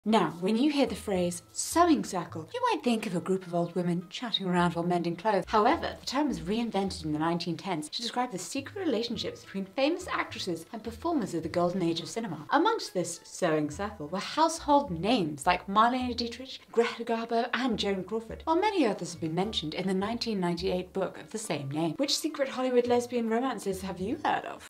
Now, when you hear the phrase sewing circle, you might think of a group of old women chatting around while mending clothes. However, the term was reinvented in the 1910s to describe the secret relationships between famous actresses and performers of the golden age of cinema. Amongst this sewing circle were household names like Marlene Dietrich, Greta Garbo, and Joan Crawford, while many others have been mentioned in the 1998 book of the same name. Which secret Hollywood lesbian romances have you heard of?